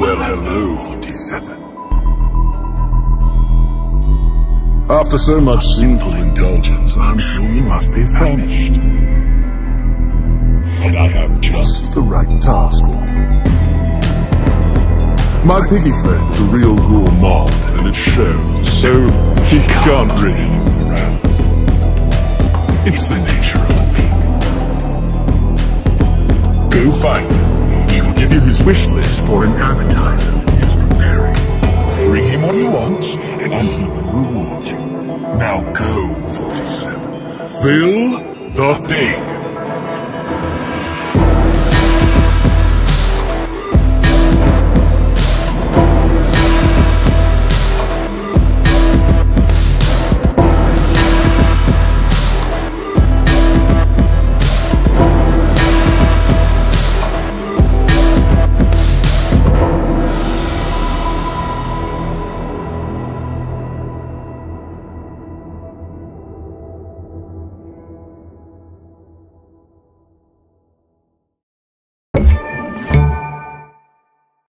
Well, hello, 47. After so much sinful indulgence, I'm sure you must be famished. And I have just the right task for you. My piggy friend's a real gourmand, and it shows, so he can't really move around. It's the nature of the pig. Go find him. He will give you his wish list for an appetizer that he is preparing. Bring him what he wants, and he will reward you. Now go, 47. Fill the pig.